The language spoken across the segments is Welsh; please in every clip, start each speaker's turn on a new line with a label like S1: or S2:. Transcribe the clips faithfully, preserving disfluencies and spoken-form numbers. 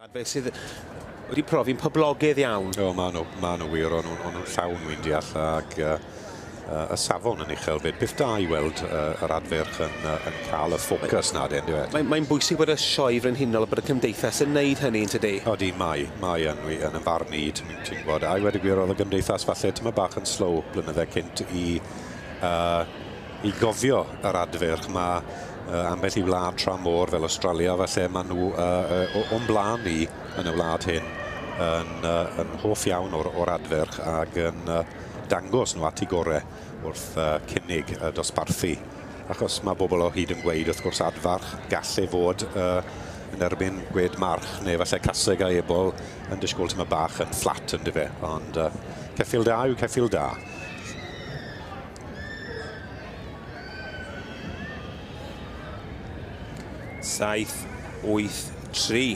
S1: Fe sydd wedi profi'n poblogydd iawn.
S2: O, maen nhw, maen nhw wir, o'n nhw'n llawn wy'n deall, ac uh, uh, y safon yn uchelfyd. Bydd da i weld uh, yr adferch yn, uh, yn cael y ffocws na dyn, dwi'n
S1: Mae'n mae bwysig bod y sioe frenhinol bod y cymdeithas yn neud hynny yn tydi?
S2: O, di, mae, mae yn, yn y farn i, ti'n gwybod. A i wedi gwir oedd y gymdeithas falle, tyma bach yn slow blynydde cynt i, uh, i gofio yr adferch. Mae uh, ambell i wlad tra môr fel Australia, falle maen nhw uh, uh, o'n blaen ni yn y wlad hyn yn, uh, yn hoff iawn o'r, or adferch ac yn uh, dangos nhw at ei gorau wrth uh, cynnig uh, dosbarthu. Achos mae bobl o hyd yn gweud, wrth gwrs, adfarch gallu fod uh, yn erbyn gwed march, neu falle Caseg a ebol yn disgwyl tyma bach yn fflat yn dyfe. Ond uh, ceffil da yw ceffil da.
S1: Saith, wyth, tri.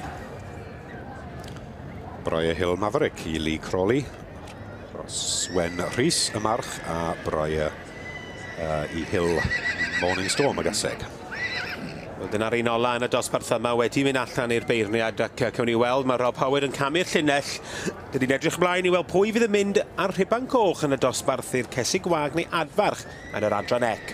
S2: Broe Hill Maverick i Lee Crawley. Swen Rhys y march a broe uh, i Hill Morning Storm y Caseg.
S1: Wel, dyna'r un ola yn y dosbarth yma wedi mynd allan i'r beirniad ac cawn ni weld mae Rob Howard yn camu'r llinell. Dydy'n edrych ymlaen i weld pwy fydd yn mynd ar rhiban coch yn y dosbarth i'r Caseg Gwag neu Adfarch yn yr Adran ec.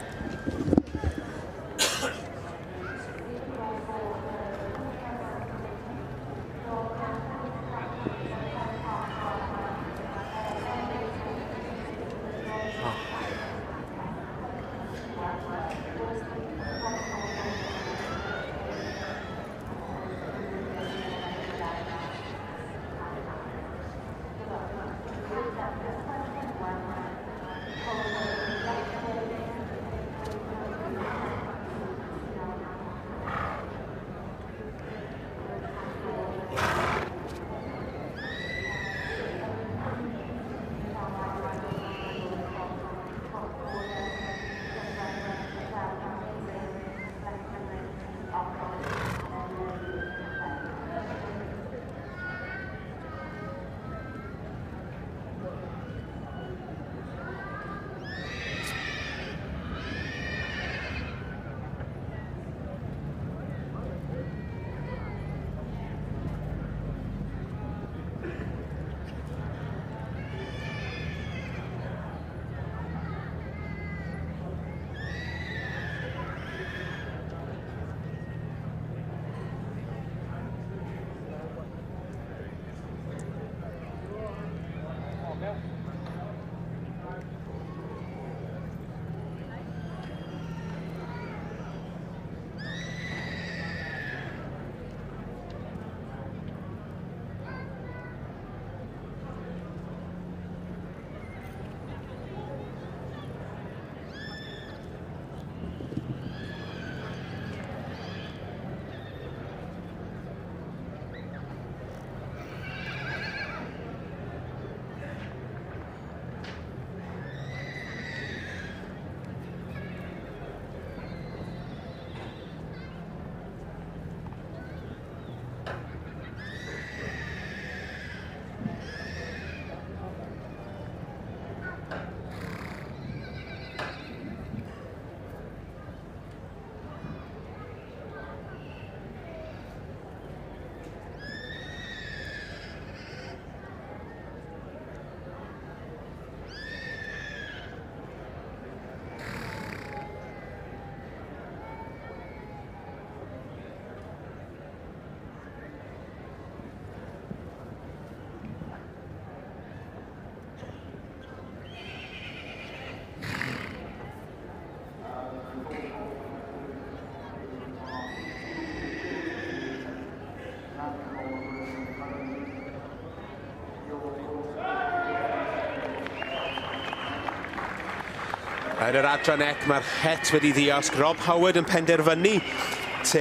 S1: Yn yr Adran ec mae'r het wedi ddiosg. Rob Howard yn penderfynu te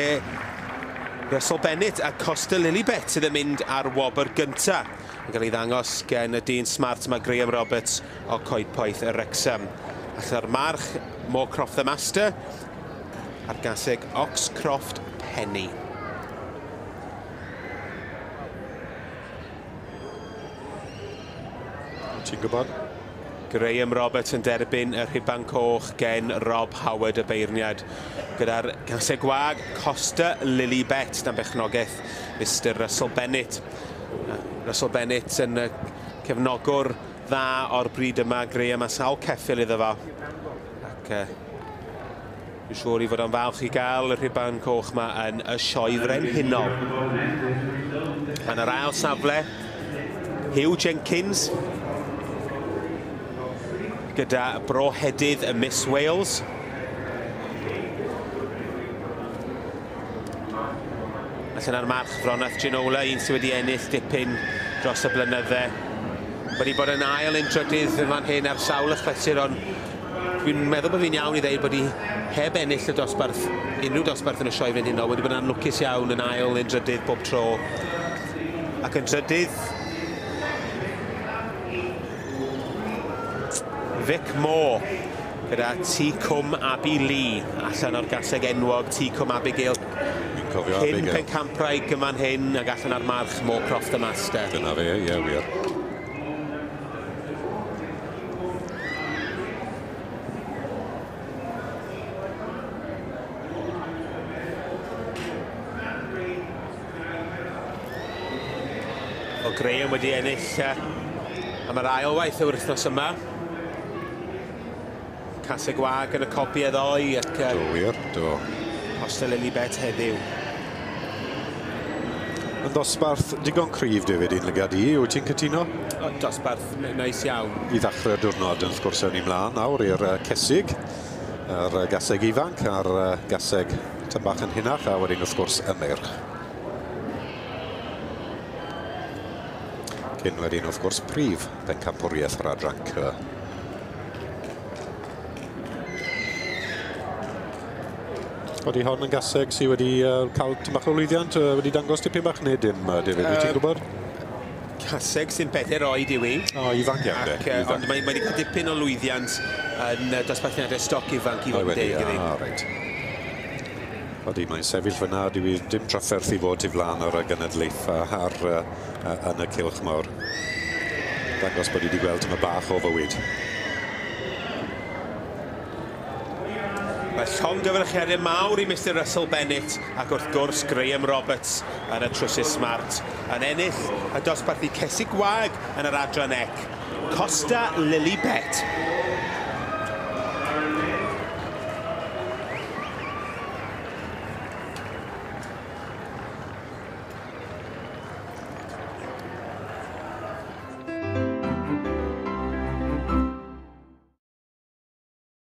S1: Russell Bennett a Costa Lilibet sydd yn mynd ar wobr gynta. Yn cael ei ddangos gen y dyn smart mae Graham Roberts o coedpoeth y Wrexham. Alla'r march Moorcroft the Master a'r Caseg Oxcroft Penny.
S2: Ti'n gwybod?
S1: Graham Roberts yn derbyn y rhiban coch gen Rob Howard y beirniad. Gyda'r Caseg Gwag, Costa Lilibet dan bechnogaeth Mister Russell Bennett. Russell Bennett yn uh, cefnogwr dda o'r bryd yma. Graham a sawl ceffil iddo fo. Ac uh, dwi'n siŵr i fod o'n falch i gael y rhiban coch yma yn y sioe frenhinol. Yn yr ail safle, Hugh Jenkins gyda brohedydd y Miss Wales. Allan ar march Fronath Ginola, un sydd wedi ennill dipyn dros y blynydde. Wedi bod yn ail yn drydydd yn fan hyn ar sawl y chlesur, ond dwi'n meddwl bod fi'n iawn i ddeud bod hi heb ennill y dosbarth, unrhyw dosbarth yn y sioe fan hyn, wedi bod yn anlwcus iawn yn ail yn drydydd bob tro. Ac yn drydydd, Vic Moore gyda T-Cwm Abi Lee allan o'r gaseg enwog T-Cwm Abigail. Cyn pencampwraig yma'n hyn ac allan ar march Moore Croft y Master.
S2: Dyna fe, ie, wir.
S1: O Graham wedi ennill uh, am yr ail waith y wythnos yma. Caseg Gwag yn y copi eddoi ac... Uh,
S2: do wir, do.
S1: Costa Lilibet heddiw.
S2: Yn dosbarth digon cryf, David, un lygad i, wyt ti'n cytuno?
S1: O, dosbarth neis iawn.
S2: I ddechrau'r diwrnod yn wrth gwrs yn ei mlaen nawr i'r uh, Caseg, yr uh, gaseg ifanc a'r uh, gaseg tyn bach yn hynach, a wedyn wrth gwrs y merch. Cyn wedyn wrth gwrs prif bencampwriaeth yr Adran. Wedi hon yn gaseg sydd wedi uh, cael tyn bach o lwyddiant, uh, wedi dangos tipyn bach neu dim, uh, David, uh, wyt ti'n gwybod?
S1: Caseg sy'n bedair oed i wi.
S2: O, ifanc iawn, de.
S1: Uh, ond mae wedi cael dipyn o lwyddiant yn uh, dosbarthiadau stoc ifanc i fod yn deg iddi.
S2: Ah, reit. Wedi, mae'n sefyll fyna, dim trafferth i fod i flaen o'r genedlaeth ar, uh, yn y cilch mawr. Dangos bod wedi gweld yma bach o fywyd.
S1: Mae llongyfarchiadau mawr i Mister Russell Bennett ac wrth gwrs Graham Roberts yn y trwsus smart. Yn ennill y dosbarth i Caseg Gwag yn yr Adran ec. Costa Lilibet.